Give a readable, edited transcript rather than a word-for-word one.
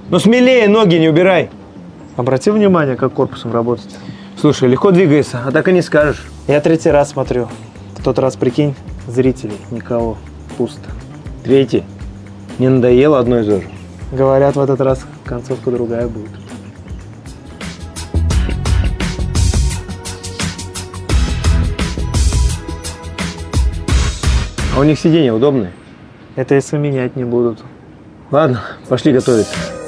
Ну смелее, ноги не убирай. Обрати внимание, как корпусом работать. Слушай, легко двигается, а так и не скажешь. Я 3-й раз смотрю. В тот раз, прикинь, зрителей никого. Пусто. 3-й. Не надоело одно и то же? Говорят, в этот раз концовка другая будет. А у них сиденья удобные? Это если менять не будут. Ладно, пошли готовиться.